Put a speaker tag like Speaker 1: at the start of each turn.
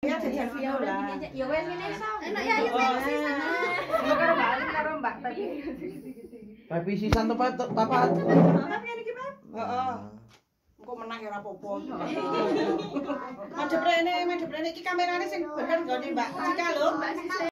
Speaker 1: Ya jajan viola.
Speaker 2: Ya wes ngene iso.
Speaker 3: Enak ya ayo sisa.
Speaker 1: Ya karo Mbak Alin karo Mbak Tati.
Speaker 4: Tapi sisan tepat papat.
Speaker 1: Tapi iki, Pak. Heeh. Engko menang ya ora apa-apa. Madhep rene iki kamerane sing bener nggone Mbak Cika lho.